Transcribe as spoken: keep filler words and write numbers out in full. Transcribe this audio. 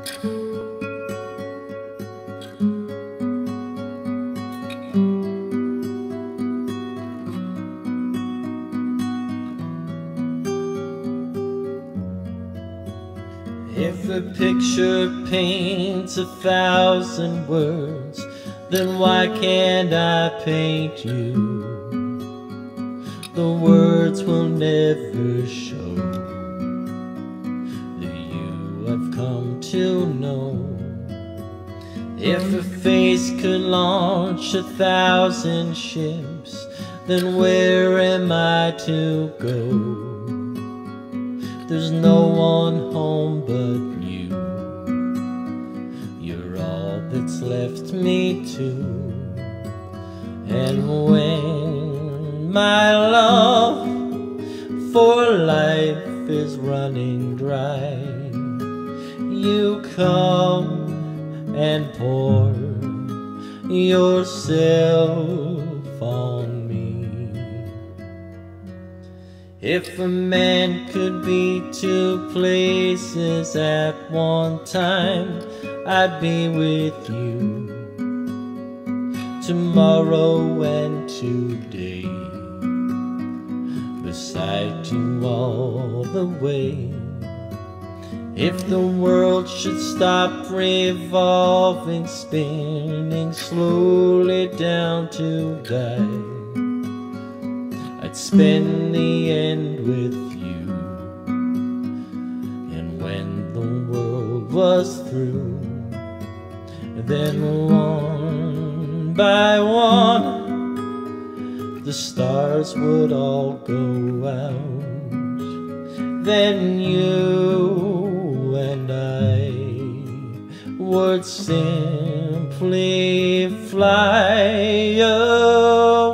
If a picture paints a thousand words, then why can't I paint you? The words will never show the you I've come to know. If a face could launch a thousand ships, then where am I to go? There's no one home but you. You're all that's left me to. And when my love for life is running dry, you come and pour yourself on me. If a man could be two places at one time, I'd be with you tomorrow and today, beside you all the way. If the world should stop revolving, spinning slowly down to die, I'd spend the end with you. And when the world was through, then one by one the stars would all go out. Then you and I would simply fly away.